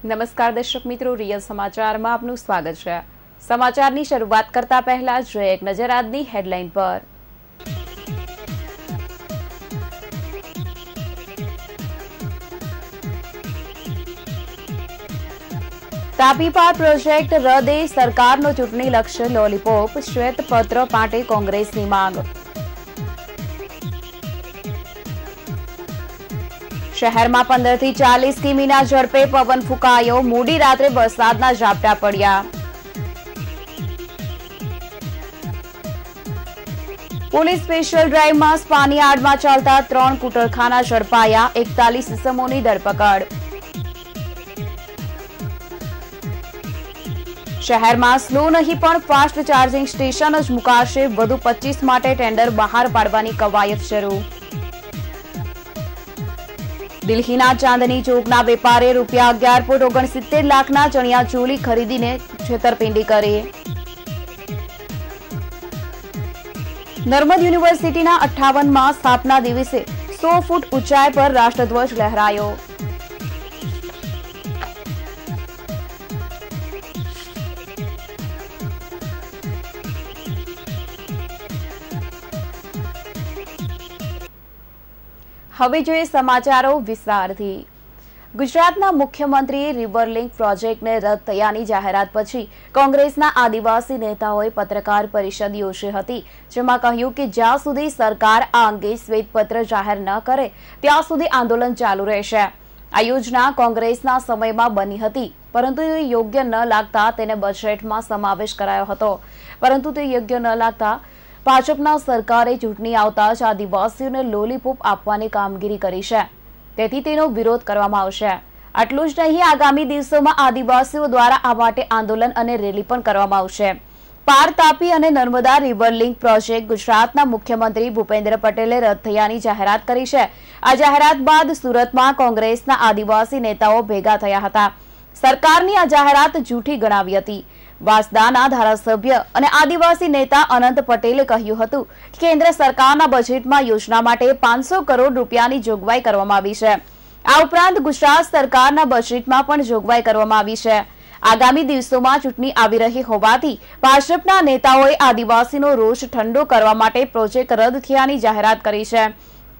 નમસ્કાર દર્શક મિત્રો, રિયલ સમાચારમાં આપનું સ્વાગત છે। સમાચારની શરૂઆત કરતા પહેલા જોઈએ એક નજર આજની હેડલાઇન પર। તાપી પાર પ્રોજેક્ટ રદે સરકારનો ચૂંટણી લક્ષ્ય લોલીપોપ, શ્વેતપત્ર માટે કોંગ્રેસની માંગ। શહેરમાં 15 થી 40 કિમીના ઝડપે પવન ફૂંકાયો, મોડી રાત્રે વરસાદના ઝાપટા પડ્યા। પોલીસ સ્પેશિયલ ડ્રાઈવમાં સ્પાની આડમાં ચાલતા 3 કૂટરખાના ઝડપાયા, 41 ઇસમોની ધરપકડ। શહેરમાં સ્લો નહીં પણ ફાસ્ટ ચાર્જિંગ સ્ટેશન જ મુકાશે, વધુ 25 માટે ટેન્ડર બહાર પાડવાની કવાયત શરૂ। દિલ્હીના ચાંદની ચોકના વેપારીએ ₹11.69 લાખના ચણિયા ચોળી ખરીદીને છેતરપિંડી કરી। નર્મદ યુનિવર્સિટીના 58મા સ્થાપના દિવસે 100 ફૂટ ઊંચાઈ પર રાષ્ટ્રધ્વજ લહેરાયો। હવે જોઈએ સમાચારો વિસ્તારથી। ગુજરાતના મુખ્યમંત્રીએ રિવર લિંક પ્રોજેક્ટને રદ થયાની જાહેરાત પછી કોંગ્રેસના આદિવાસી નેતાઓએ પત્રકાર પરિષદ યોજી હતી, જેમાં કહ્યું કે જ્યાં સુધી સરકાર આ અંગે શ્વેતપત્ર જાહેર ન કરે ત્યાં સુધી આંદોલન ચાલુ રહેશે। આ યોજના કોંગ્રેસના સમયમાં બની હતી, પરંતુ તે યોગ્ય ન લાગતા તેને બજેટમાં સમાવેશ કરાયો હતો, પરંતુ તે યોગ્ય ન લાગતા ભાજપના સરકારે ચૂંટણી આવતા જ આદિવાસીઓને લોલીપોપ આપવાની કામગીરી કરી છે, તેથી તેનો વિરોધ કરવામાં આવશે। આટલું જ નહીં, આગામી દિવસોમાં આદિવાસીઓ દ્વારા આ માટે આંદોલન અને રેલી પણ કરવામાં આવશે। પાર તાપી અને નર્મદા રિવર લિંક પ્રોજેક્ટ ગુજરાતના મુખ્યમંત્રી ભૂપેન્દ્ર પટેલે રદ થયાની જાહેરાત કરી છે। આ જાહેરાત બાદ સુરતમાં કોંગ્રેસના આદિવાસી નેતાઓ ભેગા થયા હતા। સરકારની આ જાહેરાત જૂઠી ગણાવી હતી। વાંસદાના ધારાસભ્ય અને આદિવાસી નેતા અનંત પટેલે કહ્યું હતું કે કેન્દ્ર સરકારના બજેટમાં યોજના માટે 500 કરોડ રૂપિયાની જોગવાઈ કરવામાં આવી છે। આ ઉપરાંત ગુજરાત સરકારના બજેટમાં પણ જોગવાઈ કરવામાં આવી છે। આગામી દિવસોમાં ચૂંટણી આવી રહી હોવાથી ભાજપના નેતાઓએ આદિવાસીનો રોષ ઠંડો કરવા માટે પ્રોજેક્ટ રદ થયાની જાહેરાત કરી છે।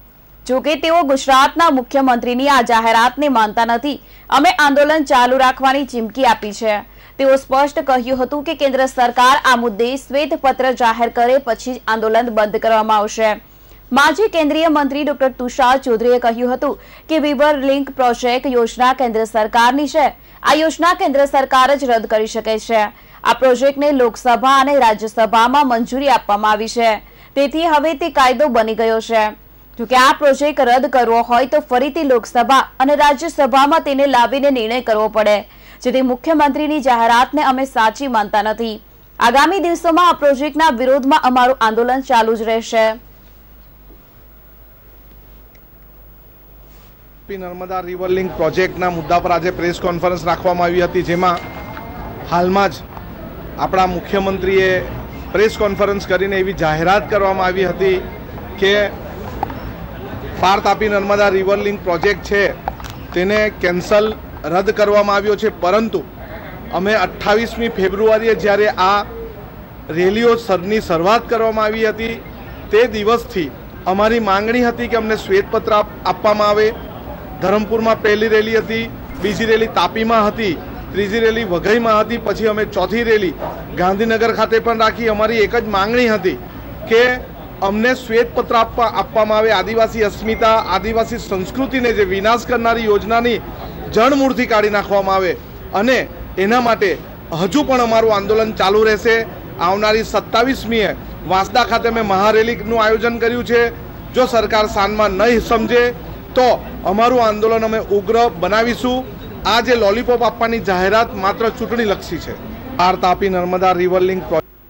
જોકે તેઓ ગુજરાતના મુખ્યમંત્રીની આ જાહેરાતને માનતા નથી। અમે આંદોલન ચાલુ રાખવાની ચીમકી આપી છે। તેઓ સ્પષ્ટ કહ્યું હતું કે કેન્દ્ર સરકાર આ મુદ્દે શ્વેતપત્ર જાહેર કરે પછી જ આંદોલન બંધ કરવામાં આવશે। માજી કેન્દ્રીય મંત્રી ડોક્ટર તુષાર ચૌધરીએ કહ્યું હતું કે રિવર લિંક પ્રોજેક્ટ યોજના કેન્દ્ર સરકારની છે। આ યોજના કેન્દ્ર સરકાર જ રદ કરી શકે છે। આ પ્રોજેક્ટને લોકસભા અને રાજ્યસભામાં મંજૂરી આપવામાં આવી છે, તેથી હવે તે કાયદો બની ગયો છે। જોકે આ પ્રોજેક્ટ રદ કરવો હોય તો ફરીથી લોકસભા અને રાજ્યસભામાં તેને લાવીને નિર્ણય કરવો પડે, જેથી મુખ્યમંત્રીની જાહેરાતને અમે સાચી માનતા નથી। આગામી દિવસોમાં આ પ્રોજેક્ટના વિરોધમાં અમારું આંદોલન ચાલુ જ રહેશે। નર્મદા રિવર લિંક પ્રોજેક્ટના મુદ્દા પર આજે પ્રેસ કોન્ફરન્સ રાખવામાં આવી હતી, જેમાં હાલમાં જ આપણા મુખ્યમંત્રીએ પ્રેસ કોન્ફરન્સ કરીને એવી જાહેરાત કરવામાં આવી હતી કે Par Tapi Narmada river link project છે તેને કેન્સલ રદ કરવામાં આવ્યો છે, પરંતુ અમે 28મી ફેબ્રુઆરીએ જ્યારે આ રેલીઓની શરૂઆત કરવામાં આવી હતી તે દિવસથી અમારી માંગણી હતી કે અમને શ્વેતપત્ર આપવામાં આવે। ધરમપુરમાં પહેલી રેલી હતી, બીજી રેલી તાપીમાં હતી, ત્રીજી રેલી વઘઈમાં હતી, પછી અમે ચોથી રેલી ગાંધીનગર ખાતે પણ રાખી। અમારી એક જ માંગણી હતી કે અમને શ્વેતપત્ર આપવામાં આવે, આદિવાસી અસ્મિતા, આદિવાસી સંસ્કૃતિને જે વિનાશ કરનારી યોજનાની જણમૂળથી કાઢી નાખવામાં આવે, અને એના માટે હજુ પણ અમારું આંદોલન ચાલુ રહેશે। આવનારી 27મીએ વાંસદા ખાતે અમે મહારેલીનું આયોજન કર્યું છે। જો સરકાર સાનમાં નહીં સમજે તો અમારું આંદોલન અમે ઉગ્ર બનાવીશું। આ જે લોલીપોપ આપવાની જાહેરાત માત્ર ચૂંટણીલક્ષી છે। પાર તાપી નર્મદા રિવર લિંક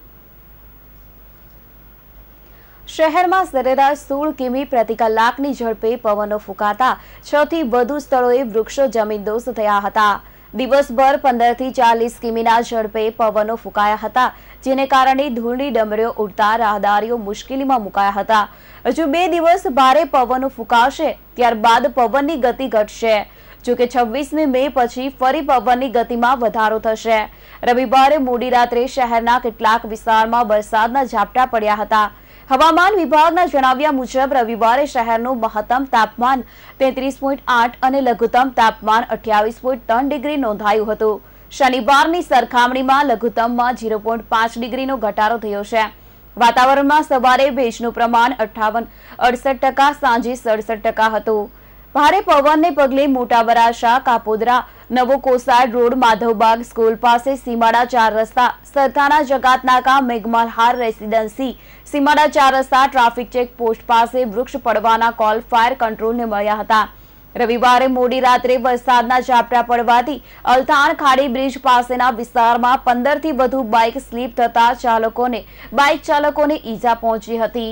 શહેરમાં સરેરાશ 16 કિમી પ્રતિ કલાકની ઝડપે પવનો ફૂંકાતા 6 થી વધુ સ્થળોએ વૃક્ષો જમીનદોસ્ત થયા હતા। દિવસભર 15 થી 40 કિમીના ઝડપે પવનો ફૂંકાયા હતા, જેને કારણે ધૂળની ડમરીઓ ઉડતા રાહદારીઓ મુશ્કેલીમાં મુકાયા હતા। હજુ 2 દિવસ ભારે પવનો ફૂંકાશે, ત્યારબાદ પવનની ગતિ ઘટશે। જોકે 26મી મે પછી ફરી પવનની ગતિમાં વધારો થશે। રવિવારે મોડી રાત્રે શહેરના કેટલાક વિસ્તારમાં વરસાદના ઝાપટા પડ્યા હતા। હવામાન વિભાગના જણાવ્યા મુજબ રવિવારે શહેરનું મહત્તમ તાપમાન 33.8 અને લઘુત્તમ તાપમાન 28.3 ડિગ્રી નોંધાયું હતું। શનિવારની સરખામણીમાં લઘુત્તમમાં 0.5 ડિગ્રીનો ઘટાડો થયો છે। વાતાવરણમાં સવારે ભેજનું પ્રમાણ 68% સાંજે 67% હતું। ભારે પવનને પગલે મોટા વરાછા, કાપોદરા, નવો કોસાડ રોડ, માધવબાગ સ્કૂલ પાસે, સીમાડા 4 રસ્તા, સરથાના જગાતનાકા, મેઘમલ્હાર રેસીડેન્સી, સીમાડા 4 રસ્તા, ટ્રાફિક ચેક પોસ્ટ પાસે વૃક્ષ પડવાના કોલ ફાયર કંટ્રોલને મળ્યા હતા। રવિવારે મોડી રાત્રે વરસાદના ઝાપટા પડવાથી અલથાણ ખાડી બ્રિજ પાસેના વિસ્તારમાં 15થી વધુ બાઇક સ્લીપ થતા બાઇક ચાલકોને ઈજા પહોંચી હતી।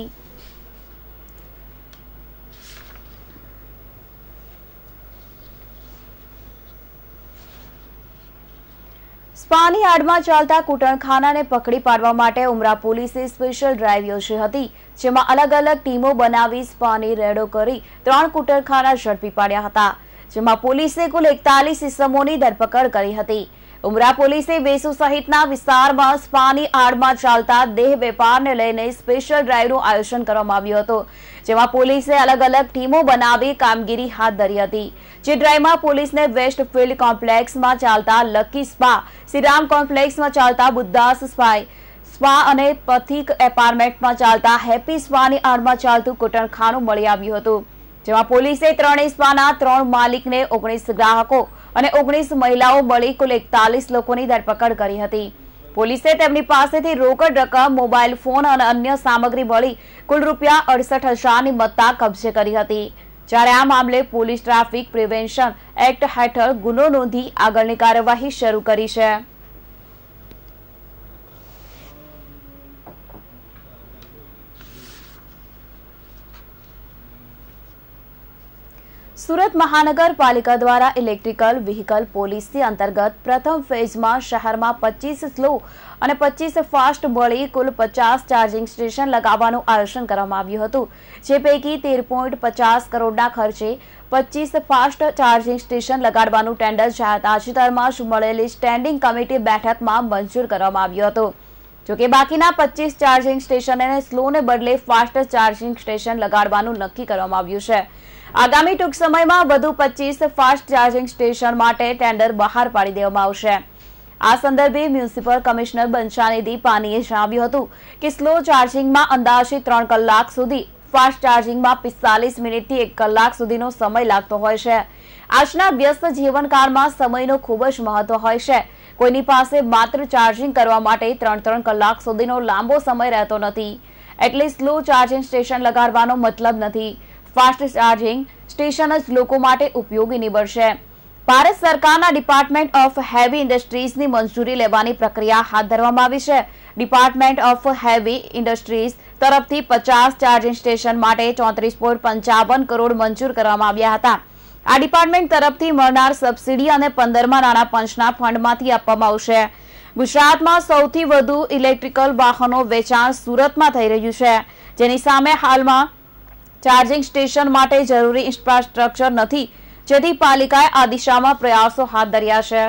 સ્પાની આડમાં ચાલતા કૂટણખાનાને પકડી પાડવા માટે ઉમરા પોલીસે સ્પેશિયલ ડ્રાઈવ યોજી હતી, જેમાં અલગ અલગ ટીમો બનાવી સ્પાની રેડો કરી 3 કૂટણખાના ઝડપી પાડ્યા હતા, જેમાં પોલીસે કુલ 41 ઇસમોની ધરપકડ કરી હતી। ઉમરા પોલીસે વેસુ સહિતના વિસ્તારમાં સ્પાની આડમાં ચાલતા દેહ વેપારને લઈને સ્પેશિયલ ડ્રાઈવનું આયોજન કરવામાં આવ્યું હતું, જેમાં પોલીસે અલગ અલગ ટીમો બનાવી કામગીરી હાથ ધરી હતી। જે ડ્રાઈવમાં પોલીસને વેસ્ટ ફિલ્ડ કોમ્પ્લેક્સમાં ચાલતા લકી સ્પા, શ્રીરામ કોમ્પ્લેક્સમાં ચાલતા બુદ્ધાસ સ્પા અને પથિક એપાર્ટમેન્ટમાં ચાલતા હેપી સ્પાની આડમાં ચાલતું કૂટણખાનું મળી આવ્યું હતું, જેમાં પોલીસે 3 સ્પાના 3 માલિકને 19 ગ્રાહકો અને 19 મહિલાઓ મળી કુલ 41 લોકોની ધરપકડ કરી હતી। પોલીસે તેમની પાસેથી રોકડ રકમ, મોબાઈલ ફોન અને અન્ય સામગ્રી મળી કુલ ₹68,000ની મત્તા કબજે કરી હતી। જ્યારે આ મામલે પોલીસ ટ્રાફિક પ્રિવેન્શન એક્ટ હેઠળ ગુનો નોંધી આગળની કાર્યવાહી શરૂ કરી છે। સુરત મહાનગરપાલિકા દ્વારા ઇલેક્ટ્રિકલ વ્હીકલ પોલિસી અંતર્ગત પ્રથમ ફેઝમાં શહેરમાં 25 સ્લો અને 25 ફાસ્ટ મળી કુલ 50 ચાર્જિંગ સ્ટેશન લગાવવાનું આયોજન કરવામાં આવ્યું હતું, જે પૈકી 13.50 કરોડના ખર્ચે 25 ફાસ્ટ ચાર્જિંગ સ્ટેશન લગાડવાનું ટેન્ડર તાજેતરમાં જ મળેલી સ્ટેન્ડિંગ કમિટી બેઠકમાં મંજૂર કરવામાં આવ્યું હતું। જોકે બાકીના 25 ચાર્જિંગ સ્ટેશનને સ્લોને બદલે ફાસ્ટ ચાર્જિંગ સ્ટેશન લગાડવાનું નક્કી કરવામાં આવ્યું છે। આગામી ટૂંક સમયમાં વધુ 25 ફાસ્ટ ચાર્જિંગ સ્ટેશન માટે ટેન્ડર બહાર પાડી દેવામાં આવશે। આ સંદર્ભે મ્યુનિસિપલ કમિશનર બંછાનિધિ પાનીએ જણાવ્યું હતું કે સ્લો ચાર્જિંગમાં અંદાજે 3 કલાક સુધી, ફાસ્ટ ચાર્જિંગમાં 45 મિનિટથી 1 કલાક સુધીનો સમય લાગતો હોય છે। આજના વ્યસ્ત જીવનકાળમાં સમયનો ખૂબ જ મહત્વ હોય છે। કોઈની પાસે માત્ર ચાર્જિંગ કરવા માટે 3 કલાક સુધીનો લાંબો સમય રહેતો નથી, એટલે સ્લો ચાર્જિંગ સ્ટેશન લગાડવાનો મતલબ નથી। ફાસ્ટ ચાર્જિંગ સ્ટેશન જ લોકો માટે ઉપયોગી નીવડશે। ભારત સરકારના ડિપાર્ટમેન્ટ ઓફ હેવી ઇન્ડસ્ટ્રીઝની મંજૂરી લેવાની પ્રક્રિયા હાથ ધરવામાં આવી છે। ડિપાર્ટમેન્ટ ઓફ હેવી ઇન્ડસ્ટ્રીઝ તરફથી 50 ચાર્જિંગ સ્ટેશન માટે 34.55 કરોડ મંજૂર કરવામાં આવ્યા હતા। આ ડિપાર્ટમેન્ટ તરફથી મળનાર સબસિડી અને 15મા નાણાં પંચના ફંડમાંથી આપવામાં આવશે। ગુજરાતમાં સૌથી વધુ ઇલેક્ટ્રિકલ વાહનો વેચાણ સુરતમાં થઈ રહ્યું છે, જેની સામે હાલમાં ચાર્જિંગ સ્ટેશન માટે જરૂરી ઇન્ફ્રાસ્ટ્રક્ચર નથી, જેથી પાલિકાએ આ દિશામાં પ્રયાસો હાથ ધર્યા છે।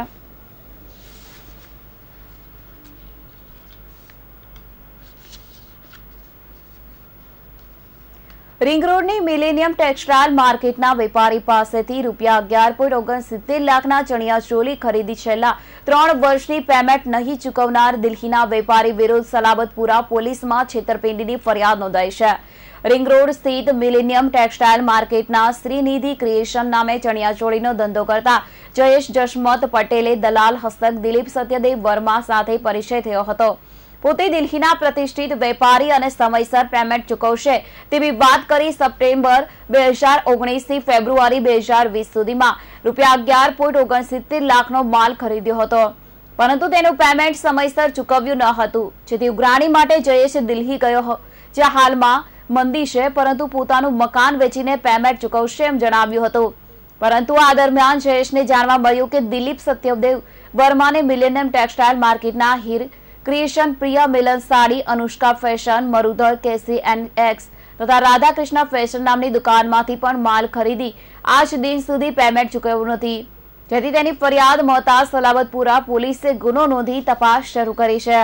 રિંગ રોડની મિલેનિયમ ટેક્સટાઇલ માર્કેટના વેપારી પાસેથી ₹11.69 લાખના ચણિયાચોળી ખરીદી છેલ્લા 3 વર્ષની પેમેન્ટ નહીં ચૂકવનાર દિલ્હીના વેપારી વિરુદ્ધ સલાબતપુરા પોલીસમાં છેતરપિંડીની ફરિયાદ નોંધાઈ છે। રિંગ રોડ સ્થિત મિલેનિયમ ટેક્સટાઇલ માર્કેટના શ્રીનિધિ ક્રિએશન નામે ચણિયાચોળીનો ધંધો કરતા જયેશ જશમત પટેલે દલાલ હસ્તક દિલીપ સત્યદેવ વર્મા સાથે પરિચય થયો હતો। પોતે દિલ્હીના પ્રતિષ્ઠિત વેપારી અને સમયસર પેમેન્ટ ચૂકવશે તેવી વાત કરી સપ્ટેમ્બર 2019 થી ફેબ્રુઆરી 2020 સુધીમાં ₹11.69 લાખનો માલ ખરીદ્યો હતો, પરંતુ તેનું પેમેન્ટ સમયસર ચૂકવ્યું ન હતું, જેથી ઉઘરાણી માટે જયેશ દિલ્હી ગયો, જ્યાં હાલમાં મંદી છે, પરંતુ પોતાનું મકાન વેચીને પેમેન્ટ ચૂકવશે એમ જણાવ્યું હતું। પરંતુ આ દરમિયાન જયેશને જાણવા મળ્યું કે દિલીપ સત્યદેવ વર્માને મિલેનિયમ ટેક્સટાઇલ માર્કેટના Heer Creation, Priya Milan Sari, Anushka Fashion, Marudhar, KCNX, તથા રાધાકૃષ્ણ ફેશન નામની દુકાનમાંથી પણ માલ ખરીદી આજ દિન સુધી પેમેન્ટ ચૂકવ્યું નથી, જેથી તેની ફરિયાદ મળતા સલાબતપુરા પોલીસે ગુનો નોંધી તપાસ શરૂ કરી છે।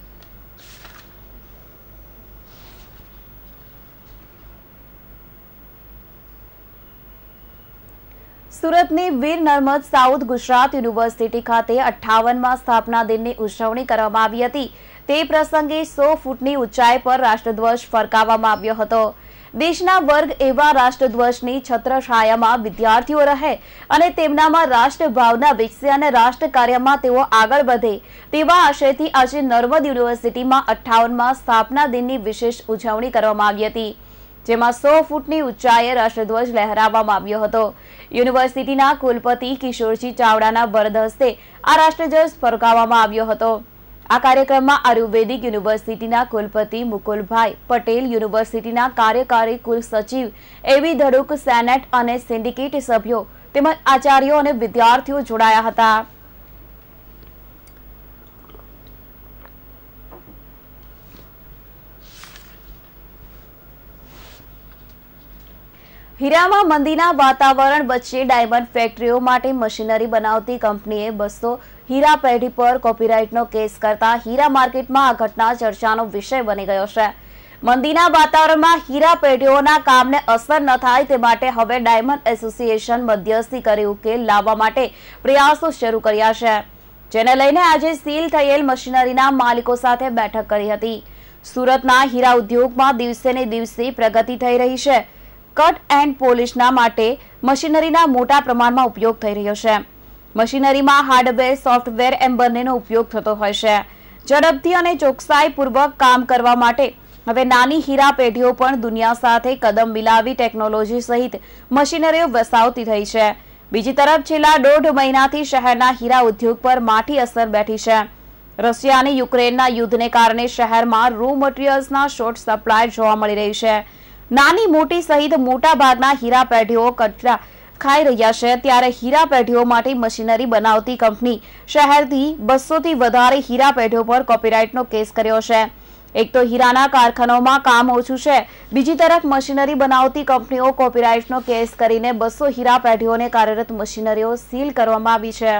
સુરતની વીર નર્મદ સાઉથ ગુજરાત યુનિવર્સિટી ખાતે 58મા સ્થાપના દિનની ઉજવણી કરવામાં આવી હતી। તે પ્રસંગે 100 ફૂટની ઊંચાઈ પર રાષ્ટ્રધ્વજ ફરકાવવામાં આવ્યો હતો। દેશના વર્ગ એવા રાષ્ટ્રધ્વજની છત્રછાયામાં વિદ્યાર્થીઓ રહે અને તેમનામાં રાષ્ટ્રભાવના વિકસે અને રાષ્ટ્ર કાર્યમાં તેઓ આગળ વધે તેવા આશયથી આજે નર્મદ યુનિવર્સિટીમાં 58મા સ્થાપના દિનની વિશેષ ઉજવણી કરવામાં આવી હતી, જેમાં 100 ફૂટની ઊંચાઈએ રાષ્ટ્રધ્વજ લહેરાવવામાં આવ્યો હતો। યુનિવર્સિટીના કુલપતિ કિશોરજી ચાવડાના વરદ હસ્તે આ રાષ્ટ્રધ્વજ ફરકાવવામાં આવ્યો હતો। આ કાર્યક્રમમાં આયુર્વેદિક યુનિવર્સિટીના કુલપતિ મુકુલભાઈ પટેલ, યુનિવર્સિટીના કાર્યકારી કુલ સચિવ એવી ધડુક, સેનેટ અને સિન્ડિકેટ સભ્યો તેમજ આચાર્યો અને વિદ્યાર્થીઓ જોડાયા હતા। હીરામાં મંદીના વાતાવરણ વચ્ચે ડાયમંડ ફેક્ટરીઓ માટે મશીનરી બનાવતી કંપનીએ 200 હીરા પેઢી પર કોપીરાઇટનો કેસ કરતા હીરા માર્કેટમાં આ ઘટના ચર્ચાનો વિષય બની ગયો છે। મંદીના વાતાવરણમાં હીરા પેઢીઓના કામને અસર ન થાય તે માટે હવે ડાયમંડ એસોસિએશન મધ્યસ્થી કરી ઉકેલ લાવવા માટે પ્રયાસો શરૂ કર્યા છે, જેને લઈને આજે સીલ થયેલ મશીનરીના માલિકો સાથે બેઠક કરી હતી। સુરતના હીરા ઉદ્યોગમાં દિવસે ને દિવસે પ્રગતિ થઈ રહી છે। કટ એન્ડ પોલિશના માટે મશીનરીના મોટા પ્રમાણમાં ઉપયોગ થઈ રહ્યો છે। મશીનરીમાં હાર્ડવેર, સોફ્ટવેર એમ બંનેનો ઉપયોગ થતો હોય છે। ઝડપથી અને ચોકસાઈપૂર્વક કામ કરવા માટે હવે નાની હીરા પેઢીઓ પણ દુનિયા સાથે કદમ મિલાવી ટેકનોલોજી સહિત મશીનરીઓ વસાવતી થઈ છે। બીજી તરફ છેલ્લા 1.5 મહિનાથી શહેરના હીરા ઉદ્યોગ પર માઠી અસર બેઠી છે। રશિયા અને યુક્રેનના યુદ્ધને કારણે શહેરમાં રો મટીરિયલ્સના શોર્ટ સપ્લાય જોવા મળી રહી છે। નાની મોટી સહિત મોટા ભાગના હીરા પેઢીઓ કચરા ખાઈ રહ્યા છે, ત્યારે હીરા પેઢીઓ માટે મશીનરી બનાવતી કંપની શહેરથી 200 થી વધારે હીરા પેઢીઓ પર કોપીરાઇટનો કેસ કર્યો છે। એક તો હીરાના કારખાનાઓમાં કામ ઓછું છે, બીજી તરફ મશીનરી બનાવતી કંપનીઓ કોપીરાઇટનો કેસ કરીને 200 હીરા પેઢીઓને કાર્યરત મશીનરીઓ સીલ કરવામાં આવી છે।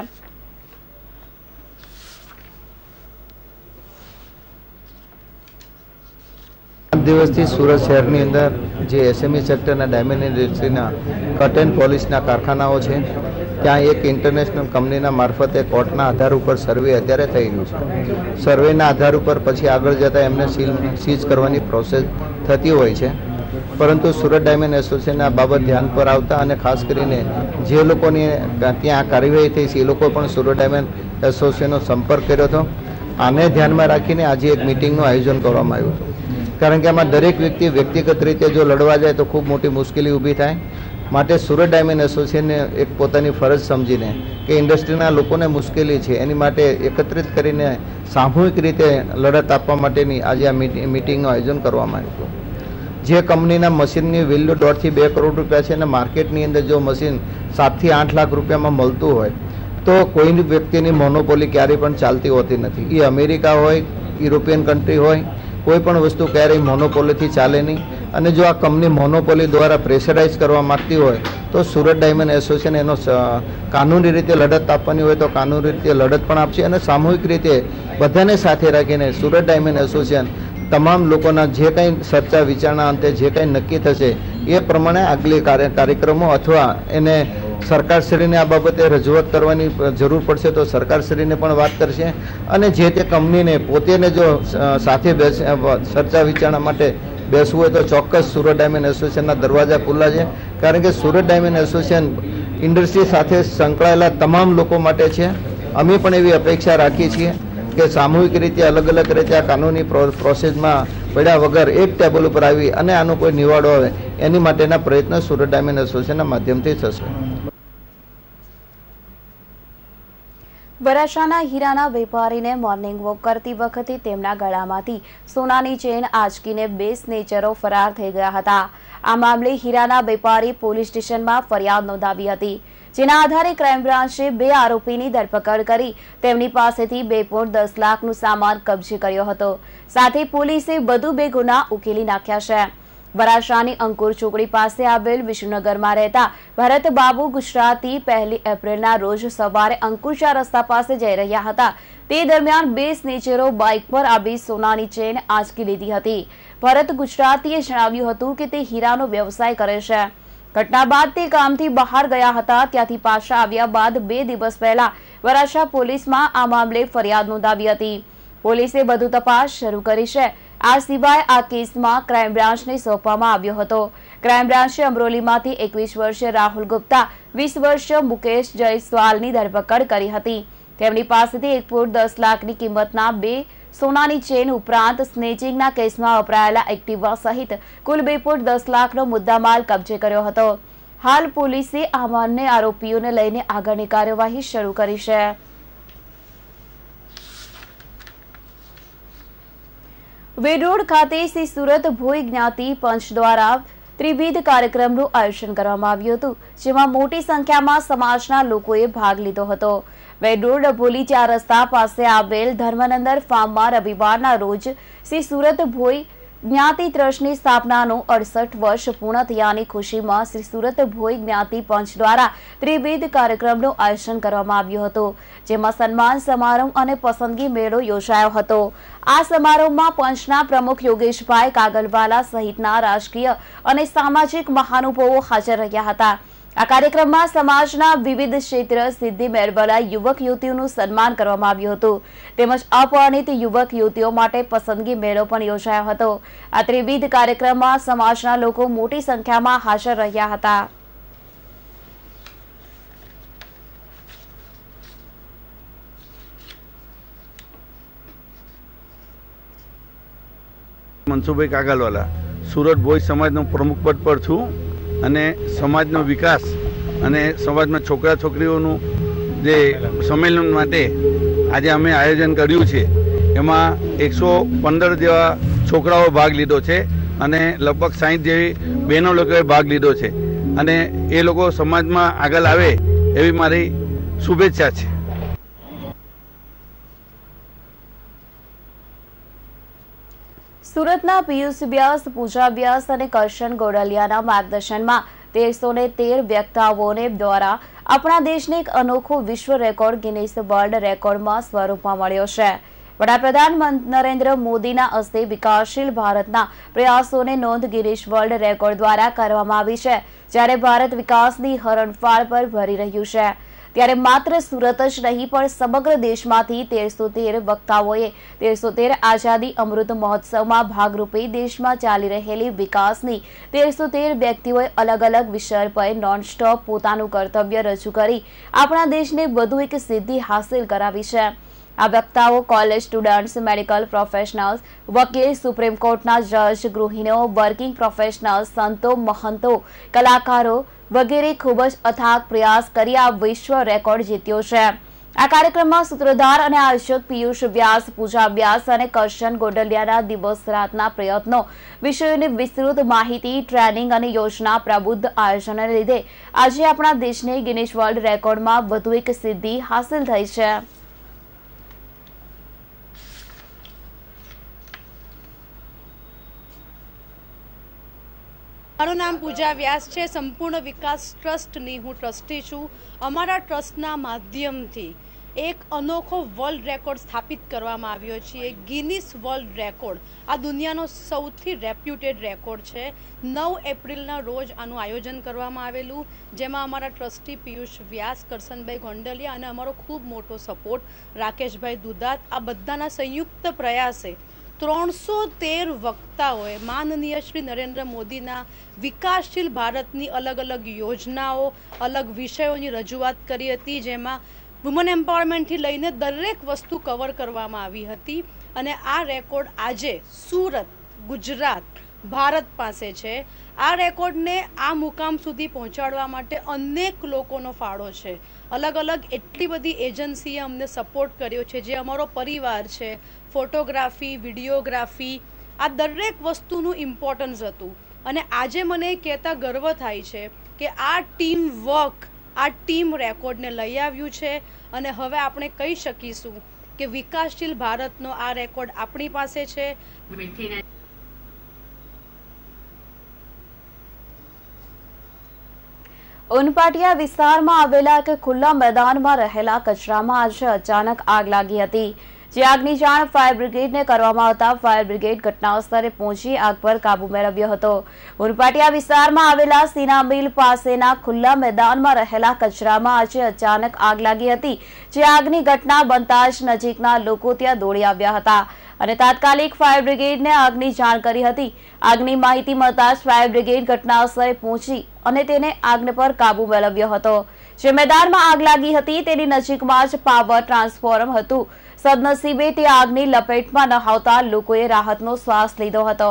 દિવસથી સુરત શહેરની અંદર જે એસએમઈ સેક્ટરના ડાયમંડ ઇન્ડસ્ટ્રીના કટ એન્ડ પોલિશના કારખાનાઓ છે, ત્યાં એક ઇન્ટરનેશનલ કંપનીના મારફતે કોર્ટના આધાર ઉપર સર્વે અત્યારે થઈ રહ્યું છે। સર્વેના આધાર ઉપર પછી આગળ જતાં એમને સીઝ કરવાની પ્રોસેસ થતી હોય છે, પરંતુ સુરત ડાયમંડ એસોસિએશન આ બાબત ધ્યાન પર આવતા અને ખાસ કરીને જે લોકોની ત્યાં કાર્યવાહી થઈ છે એ લોકો પણ સુરત ડાયમંડ એસોસિએશનનો સંપર્ક કર્યો હતો। આને ધ્યાનમાં રાખીને આજે એક મિટિંગનું આયોજન કરવામાં આવ્યું હતું, કારણ કે આમાં દરેક વ્યક્તિ વ્યક્તિગત રીતે જો લડવા જાય તો ખૂબ મોટી મુશ્કેલી ઊભી થાય। માટે સુરત ડાયમંડ એસોસિએશને એક પોતાની ફરજ સમજીને કે ઇન્ડસ્ટ્રીના લોકોને મુશ્કેલી છે એની માટે એકત્રિત કરીને સામૂહિક રીતે લડત આપવા માટેની આજે આ મિટિંગનું આયોજન કરવામાં આવ્યું હતું। જે કંપનીના મશીનની વેલ્યુ 1.5 થી 2 કરોડ રૂપિયા છે અને માર્કેટની અંદર જો મશીન 7 થી 8 લાખ રૂપિયામાં મળતું હોય તો કોઈ વ્યક્તિની મોનોપોલી ક્યારેય પણ ચાલતી હોતી નથી। એ અમેરિકા હોય, યુરોપિયન કન્ટ્રી હોય, કોઈ પણ વસ્તુ ક્યારેય મોનોપોલીથી ચાલે નહીં। અને જો આ કંપની મોનોપોલી દ્વારા પ્રેશરાઇઝ કરવા માંગતી હોય તો સુરત ડાયમંડ એસોસિએશન એનો કાનૂની રીતે લડત આપવાની હોય તો કાનૂની રીતે લડત પણ આપશે અને સામૂહિક રીતે બધાને સાથે રાખીને સુરત ડાયમંડ એસોસિએશન તમામ લોકોના જે કંઈ ચર્ચા વિચારણા અંતે જે કંઈ નક્કી થશે એ પ્રમાણે આગલી કાર્યક્રમો અથવા એને સરકારશ્રીને આ બાબતે રજૂઆત કરવાની જરૂર પડશે તો સરકારશ્રીને પણ વાત કરશે અને જે તે કંપનીને પોતેને જો સાથે ચર્ચા વિચારણા માટે બેસવું હોય તો ચોક્કસ સુરત ડાયમંડ એસોસિએશનના દરવાજા ખુલ્લા છે, કારણ કે સુરત ડાયમંડ એસોસિએશન ઇન્ડસ્ટ્રી સાથે સંકળાયેલા તમામ લોકો માટે છે। અમે પણ એવી અપેક્ષા રાખીએ છીએ કે સામૂહિક રીતે અલગ અલગ રીતે આ કાનૂની પ્રોસેસમાં પડ્યા વગર એક ટેબલ ઉપર આવી અને આનો કોઈ નિવાડો આવે એની માટેના પ્રયત્ન સુરત ડાયમંડ એસોસિએશનના માધ્યમથી થશે। વરાછાના હીરાના વેપારીને મોર્નિંગ વોક કરતી વખતે તેમના ગળામાંથી સોનાની ચેન આંચકીને 2 સ્નેચરો ફરાર થઈ ગયા હતા। આ મામલે હીરાના વેપારી પોલીસ સ્ટેશનમાં ફરિયાદ નોંધાવી હતી, જેના આધારે ક્રાઇમ બ્રાન્ચે 2 આરોપીની ધરપકડ કરી તેમની પાસેથી 2.10 લાખનું સામાન કબજે કર્યો હતો। સાથે પોલીસે વધુ 2 ગુના ઉકેલી નાખ્યા છે। વરાછાની અંકુર ચોકડી પાસે આવેલ વિષ્ણુનગરમાં રહેતા ભરત બાબુ ગુજરાતી 1 એપ્રિલના રોજ સવારે અંકુશા રસ્તા પાસે જઈ રહ્યા હતા। તે દરમિયાન 2 સ્નેચરો બાઇક પર આવી સોનાની ચેન આંચકી લીધી હતી। ભરત ગુજરાતીએ જણાવ્યું હતું કે તે હીરાનો વ્યવસાય કરે છે। ઘટના બાદ તે કામથી બહાર ગયા હતા। ત્યાંથી પાછા આવ્યા બાદ 2 દિવસ પહેલા વરાછા પોલીસમાં આ મામલે ફરિયાદ નોંધાવી હતી। પોલીસે વધુ તપાસ શરૂ કરી છે। આ સિવાય આ કેસમાં ક્રાઇમ બ્રાન્ચને સોંપવામાં આવ્યો હતો। ક્રાઇમ બ્રાન્ચે અમરોલીમાંથી 21 વર્ષીય રાહુલ ગુપ્તા, 20 વર્ષીય મુકેશ જયસ્વાલની ધરપકડ કરી હતી। તેમની પાસેથી 1.10 લાખની કિંમતના 2 સોનાની ચેન ઉપરાંત સ્નેચિંગના કેસમાં વપરાયેલા એક્ટિવા સહિત કુલ 2.10 લાખનો મુદ્દામાલ કબજે કર્યો હતો। હાલ પોલીસે આ બંને આરોપીઓને લઈને આગળની કાર્યવાહી શરૂ કરી છે। વેડરોડ ખાતે શ્રી સુરત ભોઈ જ્ઞાતિ પંચ દ્વારા ત્રિવિધ કાર્યક્રમનું આયોજન કરવામાં આવ્યું હતું, જેમાં મોટી સંખ્યામાં સમાજના લોકોએ ભાગ લીધો હતો। વેડરોડ ડભોલી 4 રસ્તા પાસે આવેલ ધર્મનંદર ફાર્મમાં રવિવારના રોજ શ્રી સુરત ભોઈ જ્ઞાતિ ટ્રસ્ટની સ્થાપનાનું 68 વર્ષ પૂર્ણ થયાની ખુશીમાં શ્રી સુરત ભોઈ જ્ઞાતિ પંચ દ્વારા ત્રિવિધ કાર્યક્રમનું આયોજન કરવામાં આવ્યું હતું, જેમાં સન્માન સમારોહ અને પસંદગી મેળો યોજાયો હતો। આ સમારોહમાં પંચના પ્રમુખ યોગેશભાઈ કાગલવાલા સહિતના રાજકીય અને સામાજિક મહાનુભાવો હાજર રહ્યા હતા। આ કાર્યક્રમમાં સમાજના વિવિધ ક્ષેત્ર સિદ્ધિ મેળવેલા યુવક યુવતીઓનું સન્માન કરવામાં આવ્યું હતું, તેમજ અપરિણિત યુવક યુવતીઓ માટે પસંદગી મેળો પણ યોજાયો હતો। આ ત્રિવિધ કાર્યક્રમમાં સમાજના લોકો મોટી સંખ્યામાં હાજર રહ્યા હતા। મનસુભાઈ કાગલવાલા, સુરત ભોઈ સમાજનો પ્રમુખ પદ પર છું અને સમાજનો વિકાસ અને સમાજમાં છોકરા છોકરીઓનું જે સંમેલન માટે આજે અમે આયોજન કર્યું છે, એમાં 115 જેવા છોકરાઓ ભાગ લીધો છે અને લગભગ 60 જેવી બહેનો લોકોએ ભાગ લીધો છે અને એ લોકો સમાજમાં આગળ આવે એવી મારી શુભેચ્છા છે। સુરતના પિયુષ વ્યાસ, પૂજા વ્યાસ અને કરશન ગોડલિયાના માર્ગદર્શનમાં 1313 વ્યક્તિઓને દ્વારા આપણા દેશને એક અનોખો વિશ્વ રેકોર્ડ ગિનિસ વર્લ્ડ રેકોર્ડમાં સ્વરૂપમાં મળ્યો છે। વડાપ્રધાન નરેન્દ્ર મોદીના હસ્તે વિકાસશીલ ભારતના પ્રયાસોને નોંધ ગિનિસ વર્લ્ડ રેકોર્ડ દ્વારા કરવામાં આવી છે। જ્યારે ભારત વિકાસની હરણફાળ પર ભરી રહ્યું છે, ત્યારે માત્ર સુરત જ નહીં પણ સમગ્ર દેશમાંથી 1313 વક્તાઓએ 1313 આઝાદી અમૃત મહોત્સવમાં ભાગરૂપે દેશમાં ચાલી રહેલી વિકાસની 1313 વ્યક્તિઓએ અલગ અલગ વિષય પર નોનસ્ટોપ પોતાનું કર્તવ્ય રજૂ કરી આપણા દેશને વધુ એક સિદ્ધિ હાંસિલ કરાવી છે। આ વક્તાઓ કોલેજ સ્ટુડન્ટ્સ, મેડિકલ પ્રોફેશનલ્સ, વકીલ, સુપ્રીમ કોર્ટના જજ, ગૃહિણીઓ, વર્કિંગ પ્રોફેશનલ્સ, સંતો, મહંતો, કલાકારો વગેરે ખૂબ જ અથાગ પ્રયાસ કરી આ વિશ્વ રેકોર્ડ જીત્યો છે। આ કાર્યક્રમમાં સૂત્રધાર અને આયોજક પિયુષ વ્યાસ, પૂજા વ્યાસ અને કરશન ગોડલિયાના દિવસ રાતના પ્રયત્નો વિષયોની વિસ્તૃત માહિતી, ટ્રેનિંગ અને યોજના પ્રબુદ્ધ આયોજનને લીધે આજે આપણા દેશને ગિનિસ વર્લ્ડ રેકોર્ડમાં વધુ એક સિદ્ધિ હાંસિલ થઈ છે। મારું નામ પૂજા વ્યાસ છે। સંપૂર્ણ વિકાસ ટ્રસ્ટની હું ટ્રસ્ટી છું। અમારા ટ્રસ્ટના માધ્યમથી એક અનોખો વર્લ્ડ રેકોર્ડ સ્થાપિત કરવામાં આવ્યો છે, ગિનિસ વર્લ્ડ રેકોર્ડ। આ દુનિયાનો સૌથી રેપ્યુટેડ રેકોર્ડ છે। 9 એપ્રિલના રોજ આનું આયોજન કરવામાં આવેલું, જેમાં અમારા ટ્રસ્ટી પિયુષ વ્યાસ, કરશનભાઈ ગોંડલિયા અને અમારો ખૂબ મોટો સપોર્ટ રાકેશભાઈ દુધાત, આ બધાના સંયુક્ત પ્રયાસે 313 વક્તાઓએ માનનીય શ્રી નરેન્દ્ર મોદીના વિકાસશીલ ભારતની અલગ અલગ યોજનાઓ, અલગ વિષયોની રજૂઆત કરી હતી, જેમાં વુમન એમ્પાવરમેન્ટથી લઈને દરેક વસ્તુ કવર કરવામાં આવી હતી। અને આ રેકોર્ડ આજે સુરત, ગુજરાત, ભારત પાસે છે। આ રેકોર્ડને આ મુકામ સુધી પહોંચાડવા માટે અનેક લોકોનો ફાળો છે। અલગ અલગ એટલી બધી એજન્સીએ અમને સપોર્ટ કર્યો છે, જે અમારો પરિવાર છે। ફોટોગ્રાફી, વિડીયોગ્રાફી, આ દરેક વસ્તુનું ઇમ્પોર્ટન્સ હતું અને આજે મને કહેતા ગર્વ થાય છે કે આ ટીમ વર્ક, આ ટીમ રેકોર્ડને લઈ આવ્યું છે અને હવે આપણે કહી શકીશું કે વિકાસશીલ ભારતનો આ રેકોર્ડ આપણી પાસે છે। ઉનપાટિયા વિસ્તારમાં આવેલા એક ખુલ્લા મેદાનમાં રહેલા કચરામાં આજે અચાનક આગ લાગી હતી, જે આગની જાણ ફાયર બ્રિગેડને કરવામાં આવતા ફાયર બ્રિગેડ ઘટનાસ્થળે પહોંચી આગ પર કાબુ મેળવ્યો હતો। ઉનપાટિયા વિસ્તારમાં આવેલા સીના મિલ પાસેના ખુલ્લા મેદાનમાં રહેલા કચરામાં આજે અચાનક આગ લાગી હતી, જે આગની ઘટના બનતા જ નજીકના લોકો ત્યાં દોડી આવ્યા હતા અને તાત્કાલિક ફાયર બ્રિગેડને આગની જાણ કરી હતી। આગની માહિતી મળતા જ ફાયર બ્રિગેડ ઘટનાસ્થળે પહોંચી અને તેને આગને પર કાબુ મેળવ્યો હતો। જે મેદાનમાં આગ લાગી હતી તેની નજીકમાં જ પાવર ટ્રાન્સફોર્મર હતું। સદનસીબે તે આગની લપેટમાં ન આવતા લોકોએ રાહતનો શ્વાસ લીધો હતો।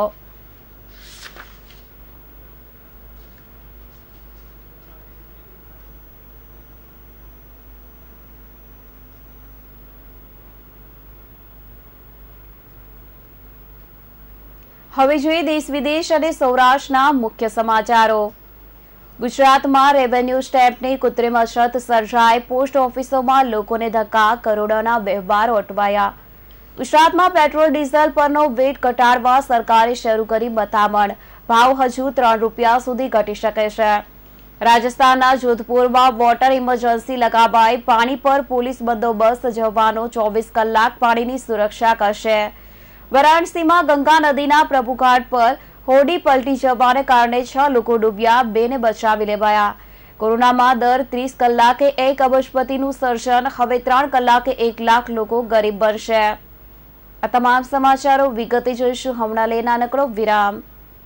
હવે જોઈએ દેશ વિદેશ અને સૌરાષ્ટ્રના મુખ્ય સમાચારો। ગુજરાતમાં રેવન્યુ સ્ટેમ્પની કૃત્રિમ અછત સર્જાઈ, પોસ્ટ ઓફિસોમાં લોકોને ધક્કા, કરોડોના વ્યવહારો અટવાયા। ગુજરાતમાં પેટ્રોલ ડીઝલ પરનો વેટ ઘટાડવા સરકારે શરૂ કરી મથામણ, ભાવ હજુ 3 રૂપિયા સુધી ઘટી શકે છે। રાજસ્થાનના જોધપુરમાં વોટર ઇમરજન્સી લગાવાઈ, પાણી પર પોલીસ બંદોબસ્ત, જવાનો 24 કલાક પાણીની સુરક્ષા કરશે। વારાણસીમાં ગંગા નદીના પ્રભુઘાટ પર હોડી પલટી જવાને કારણે 6 લોકો ડૂબ્યા, 2 ને બચાવી લેવાયા। કોરોનામાં દર 30 કલાકે 1 અબજપતિનું સર્જન, હવે 3 કલાકે 1 લાખ લોકો ગરીબ બનશે। આ તમામ સમાચારો વિગતે જોઈશું, હમણાં લે નાનકડો વિરામ।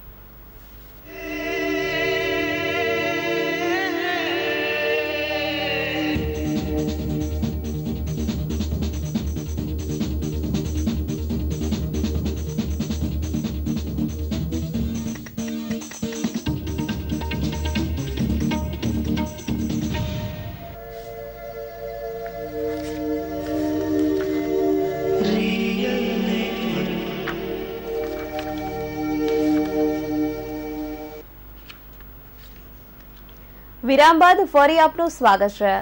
વિરામ બાદ ફરી આપનું સ્વાગત છે।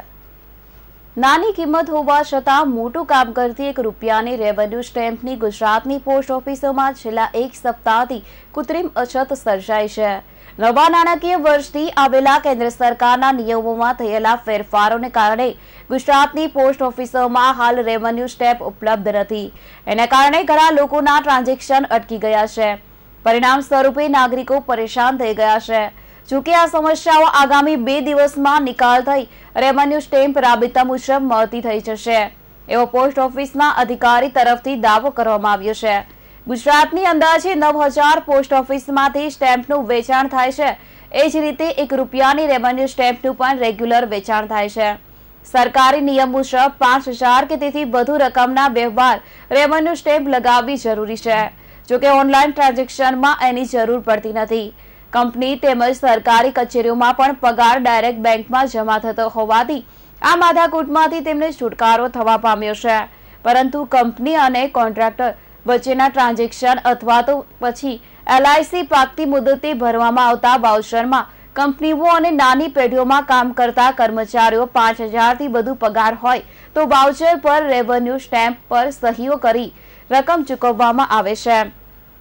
નાની કિંમત હોવા છતાં મોટું કામ કરતી 1 રૂપિયાની રેવન્યુ સ્ટેમ્પની ગુજરાતની પોસ્ટ ઓફિસોમાં છેલ્લા 1 સપ્તાહથી કૃત્રિમ અછત સર્જાઈ છે। નવા નાણાકીય વર્ષથી આવેલા કેન્દ્ર સરકારના નિયમોમાં થયેલા ફેરફારોને કારણે ગુજરાતની પોસ્ટ ઓફિસોમાં હાલ રેવન્યુ સ્ટેમ્પ ઉપલબ્ધ નથી। એના કારણે ઘણા લોકોના ટ્રાન્ઝેક્શન અટકી ગયા છે। પરિણામ સ્વરૂપે નાગરિકો પરેશાન થઈ ગયા છે। જોકે આ સમસ્યાઓ આગામી 2 દિવસમાં નિકાલ થઈ રેવન્યુ સ્ટેમ્પ રાબેતા મુજબ મળતી થઈ જશે, એવો પોસ્ટ ઓફિસના અધિકારી તરફથી દાવો કરવામાં આવ્યો છે। ગુજરાતની અંદાજે 9000 પોસ્ટ ઓફિસમાંથી સ્ટેમ્પનું વેચાણ થાય છે। એ જ રીતે 1 રૂપિયાની રેવન્યુ સ્ટેમ્પનું પણ રેગ્યુલર વેચાણ થાય છે। સરકારી નિયમ મુજબ 5000 કે તેથી વધુ રકમના વ્યવહાર રેવન્યુ સ્ટેમ્પ લગાવવી જરૂરી છે। જોકે ઓનલાઈન ટ્રાન્ઝેક્શનમાં એની જરૂર પડતી નથી। કંપની તેમજ સરકારી કચેરીઓમાં પણ પગાર ડાયરેક્ટ બેંકમાં જમા થતો હોવાથી આ માથાકૂટમાંથી તેમને છુટકારો થવા પામ્યો છે। પરંતુ કંપની અને કોન્ટ્રાક્ટર વચ્ચેના ટ્રાન્ઝેક્શન અથવા તો પછી LIC પાકતી મુદતે ભરવામાં આવતા વાઉચરમાં કંપનીઓ અને નાની પેઢીઓમાં કામ કરતા કર્મચારીઓ 5000 થી વધુ પગાર હોય તો વાઉચર પર રેવન્યુ સ્ટેમ્પ પર સહીઓ કરી રકમ ચૂકવવામાં આવે છે।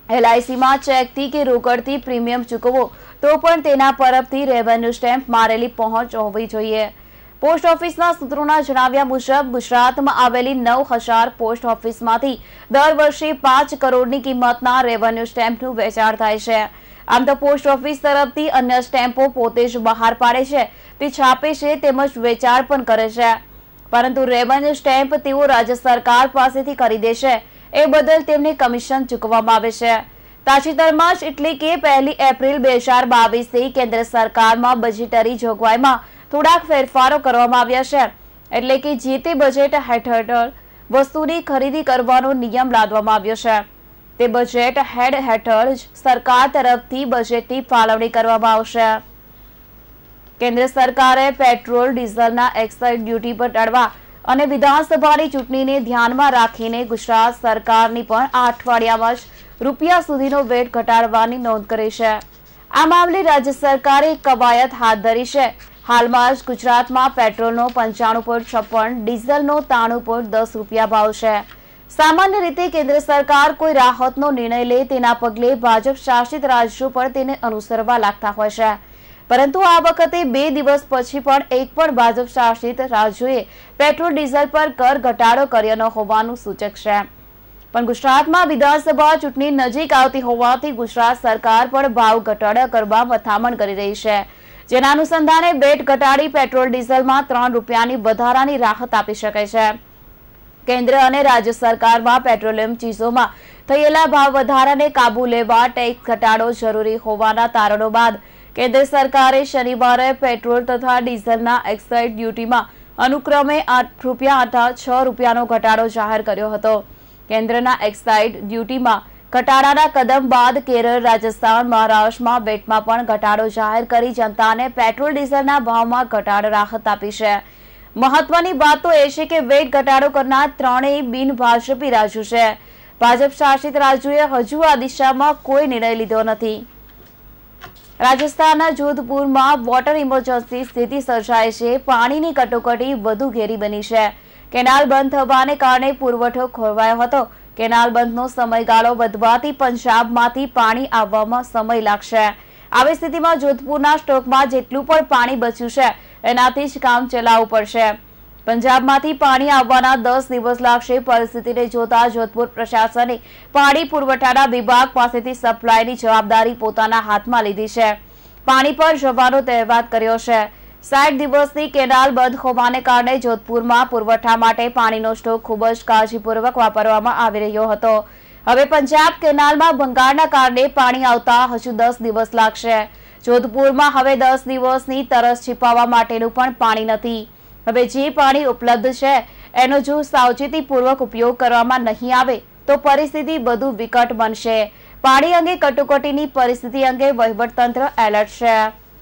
LICમાં ચેકથી કે રોકડથી પ્રીમિયમ ચૂકવો તો પણ તેના પરથી રેવન્યુ સ્ટેમ્પ મારેલી પહોંચ હોવી જોઈએ। પોસ્ટ ઓફિસના સૂત્રોના જણાવ્યા મુજબ ગુજરાતમાં આવેલી 9000 પોસ્ટ ઓફિસમાંથી દર વર્ષે 5 કરોડની કિંમતના રેવન્યુ સ્ટેમ્પનું વેચાણ થાય છે। આમ તો પોસ્ટ ઓફિસ તરફથી અન્ય સ્ટેમ્પો પોતે જ બહાર પાડે છે, તે છાપે છે તેમજ વેચાણ પણ કરે છે, પરંતુ રેવન્યુ સ્ટેમ્પ તેઓ રાજ્ય સરકાર પાસેથી ખરીદે છે। એ બદલ તેમને કમિશન ચૂકવવામાં આવે છે। તાજેતરમાં જ એટલે કે 1 એપ્રિલ 2022થી કેન્દ્ર સરકારમાં બજેટરી જોગવાઈમાં થોડાક ફેરફારો કરવામાં આવ્યા છે, એટલે કે જે તે બજેટ હેઠળ વસ્તુની ખરીદી કરવાનો નિયમ લાદવામાં આવ્યો છે। તે બજેટ હેડ હેઠળ જ સરકાર તરફથી બજેટની ફાળવણી કરવામાં આવશે। કેન્દ્ર સરકારે પેટ્રોલ ડીઝલના એક્સાઇઝ ડ્યુટી પર ટાળવા અને વિધાનસભાની ચૂંટણીને ધ્યાનમાં રાખીને ગુજરાત સરકારની પણ 8 અઠવાડિયામાં જ રૂપિયા સુધીનો વેટ ઘટાડવાની નોંધ કરી છે। આ મામલે રાજ્ય સરકારે એક કવાયત હાથ ધરી છે। હાલમાં જ ગુજરાતમાં પેટ્રોલનો 95.56, ડીઝલનો 93.10 રૂપિયા ભાવ છે। સામાન્ય રીતે કેન્દ્ર સરકાર કોઈ રાહતનો નિર્ણય લે તેના પગલે ભાજપ શાસિત રાજ્યો પણ તેને અનુસરવા લાગતા હોય છે। પરંતુ આ વખતે 2 દિવસ પછી પણ એક પણ ભાજપ શાસિત રાજ્યોએ પેટ્રોલ ડીઝલ પર કર ઘટાડો કર્યો ન હોવાનું સૂચક છે. પણ ગુજરાતમાં વિધાનસભા ચૂંટણી નજીક આવતી હોવાથી ગુજરાત સરકાર પણ ભાવ ઘટાડા કરવા મથામણ કરી રહી છે, જેના અનુસંધાને વેટ ઘટાડી પેટ્રોલ ડીઝલમાં 3 રૂપિયાની વધારાની રાહત આપી શકે છે. કેન્દ્ર અને રાજ્ય સરકારમાં પેટ્રોલિયમ ચીજોમાં થયેલા ભાવ વધારાને કાબુ લેવા ટેક્સ ઘટાડો જરૂરી હોવાના તારણો બાદ કેન્દ્ર સરકારે શનિવારે પેટ્રોલ તથા ડીઝલના એક્સાઇઝ ડ્યુટીમાં અનુક્રમે 8 રૂપિયા તથા 6 રૂપિયાનો ઘટાડો જાહેર કર્યો હતો. કેન્દ્રના એક્સાઇઝ ડ્યુટીમાં ઘટાડાના કદમ બાદ કેરળ, રાજસ્થાન, મહારાષ્ટ્રમાં વેટમાં પણ ઘટાડો જાહેર કરી જનતાને પેટ્રોલ ડીઝલના ભાવમાં ઘટાડો રાહત આપી છે. મહત્વની વાત તો એ છે કે વેટ ઘટાડો કરનાર ત્રણેય બિન ભાજપી રાજ્યો છે. ભાજપ શાસિત રાજ્યોએ હજુ આ દિશામાં કોઈ નિર્ણય લીધો નથી. રાજસ્થાનના જોધપુરમાં વોટર ઇમરજન્સી સ્થિતિ સર્જાઈ છે. પાણીની કટોકટી વધુ ઘેરી બની છે. કેનાલ બંધ થવાને કારણે પુરવઠો ખોરવાયો હતો. કેનાલ બંધનો સમયગાળો વધવાથી પંજાબમાંથી પાણી આવવામાં સમય લાગશે. આવી સ્થિતિમાં જોધપુરના સ્ટોકમાં જેટલું પણ પાણી બચ્યું છે એનાથી જ કામ ચલાવવું પડશે. પંજાબમાંથી પાણી આવવાના 10 દિવસ લાગશે. પરિસ્થિતિને જોતા જોધપુર પ્રશાસને પાણી પુરવઠાના વિભાગ પાસેથી સપ્લાયની જવાબદારી પોતાના હાથમાં લીધી છે. પાણી પર જવાનો તહેવાર કર્યો છે. 60 દિવસની કેનાલ બંધ હોવાને કારણે જોધપુરમાં પુરવઠા માટે પાણીનો સ્ટોક ખૂબ જ કાળજીપૂર્વક વાપરવામાં આવી રહ્યો હતો. હવે પંજાબ કેનાલમાં ભંગાણના કારણે પાણી આવતા હજુ 10 દિવસ લાગશે. જોધપુરમાં હવે 10 દિવસની તરસ छिपाવવા માટેનું પણ પાણી નથી. હવે જે પાણી ઉપલબ્ધ છે એનો જો સાવચેતીપૂર્વક ઉપયોગ કરવામાં નહીં આવે તો પરિસ્થિતિ વધુ વિકટ બનશે. પાણી અંગે કટોકટીની પરિસ્થિતિ અંગે વહીવટતંત્ર એલર્ટ છે.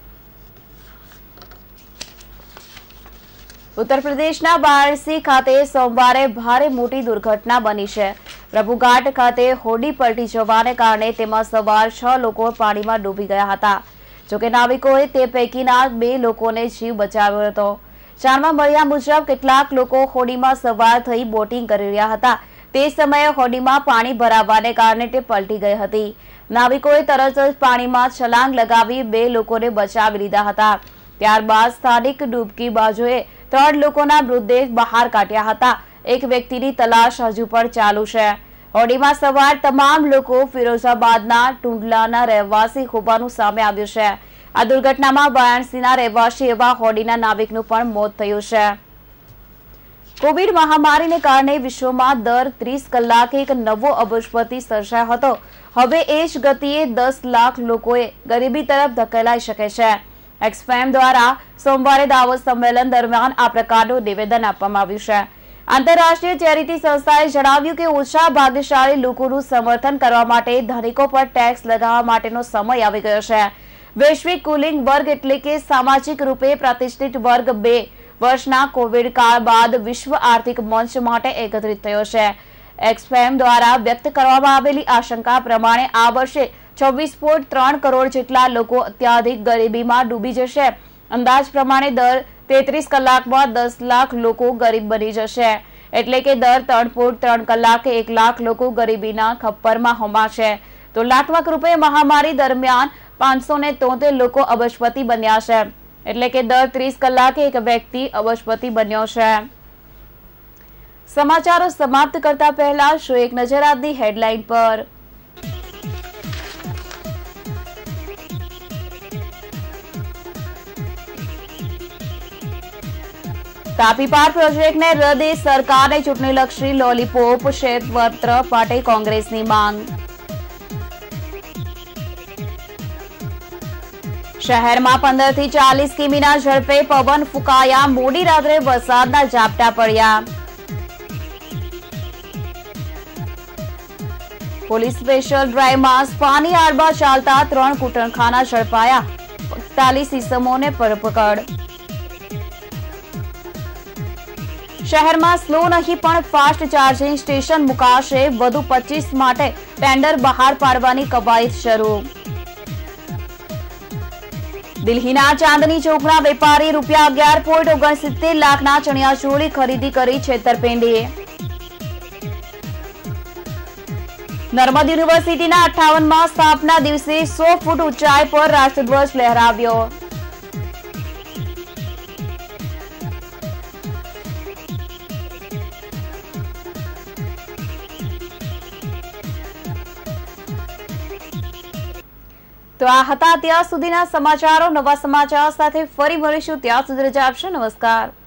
ઉત્તર પ્રદેશના વારાણસી ખાતે સોમવારે ભારે મોટી દુર્ઘટના બની છે. પ્રભુઘાટ ખાતે હોડી પલટી જવાને કારણે તેમાં સવાર 6 લોકો પાણીમાં ડૂબી ગયા હતા. જોકે નાવિકોએ તે પૈકીના 2 લોકોને જીવ બચાવ્યો હતો. જાણવા મળ્યા મુજબ કેટલાક લોકો હોડીમાં સવાર થઈ બોટિંગ કરી રહ્યા હતા. તે સમયે હોડીમાં પાણી ભરાવાને કારણે તે પલટી ગઈ હતી. નાવિકોએ તરત જ પાણીમાં છલાંગ લગાવી 2 લોકોને બચાવી લીધા હતા. ત્યારબાદ સ્થાનિક ડૂબકી બાજોએ 3 લોકોના મૃતદેહ બહાર કાઢ્યા હતા. એક વ્યક્તિની તલાશ હજુ પણ ચાલુ છે. હોડીમાં સવાર તમામ લોકો ફિરોઝાબાદના ટુંડલાના રહેવાસી હોવાનું સામે આવ્યું છે. આ દુર્ઘટનામાં વારાણસીના રહેવાસી એવા હોડીના નાવિકનું પણ મોત થયું છે. કોવિડ મહામારીને કારણે વિશ્વમાં દર 30 કલાકે એક નવો અબજપતિ સર્જાયો હતો. હવે એ જ ગતિએ 10 લાખ લોકોએ ગરીબી તરફ ધકેલાઈ શકે છે. એક્સફેમ દ્વારા સોમવારે દાવોસ સંમેલન દરમિયાન આ પ્રકારનું નિવેદન આપવામાં આવ્યું છે. આંતરરાષ્ટ્રીય ચેરિટી સંસ્થાએ જણાવ્યું કે ઓછા ભાગ્યશાળી લોકોનું સમર્થન કરવા માટે ધનિકો પર ટેક્સ લગાવવા માટેનો સમય આવી ગયો છે. વૈશ્વિક કુલિંગ વર્ગ એટલે કે સામાજિક રૂપે પ્રતિષ્ઠિત વર્ગ 2 વર્ષના કોવિડ કાળ બાદ વિશ્વ આર્થિક મંચ માટે એકત્રિત થયો છે. એક્સફેમ દ્વારા વ્યક્ત કરવામાં આવેલી આશંકા પ્રમાણે આ વર્ષે 26.3 કરોડ જેટલા લોકો અત્યાધિક ગરીબીમાં ડૂબી જશે. અંદાજ પ્રમાણે દર 33 કલાકમાં 10 લાખ લોકો ગરીબ બની જશે. એટલે કે દર 3.3 કલાકે 1 લાખ લોકો ગરીબીના ખપ્પરમાં હોમાશે. તો લાખમાં રૂપે મહામારી દરમિયાન 573 લોકો અબજપતિ બન્યા છે. એટલે કે દર 30 કલાકે એક વ્યક્તિ અબજપતિ બન્યો છે. સમાચારો સમાપ્ત કરતા પહેલા શું એક નજર આજની હેડલાઇન પર. તાપી પાર પ્રોજેક્ટને રદે સરકારને ચૂંટણીલક્ષી લોલીપોપ શ્વેતપત્ર માટે કોંગ્રેસની માંગ. શહેરમાં 15 થી 40 કિમીના ઝડપે પવન ફૂંકાયા. મોડી રાત્રે વરસાદના ઝાપટા પડ્યા. પોલીસ સ્પેશિયલ ડ્રાઈવમાં સ્પાની આડમાં ચાલતા 3 કૂટણખાના ઝડપાયા. 45 ઇસમોને ધરપકડ. શહેરમાં સ્લો નહીં પણ ફાસ્ટ ચાર્જિંગ સ્ટેશન મુકાશે. વધુ 25 માટે ટેન્ડર બહાર પાડવાની કવાયત શરૂ. દિલ્હીના ચાંદની ચોકના વેપારી ₹11.69 લાખના ચણિયાચોળી ખરીદી કરી છેતરપિંડી. નર્મદ યુનિવર્સિટીના 58મા સ્થાપના દિવસે 100 ફૂટ ઊંચાઈ પર રાષ્ટ્રધ્વજ લહેરાવ્યો. તો આ હતા અત્યાર સુધીના સમાચારો. નવા સમાચાર સાથે ફરી મળીશું. ત્યાં સુધી રજા આપશો. નમસ્કાર.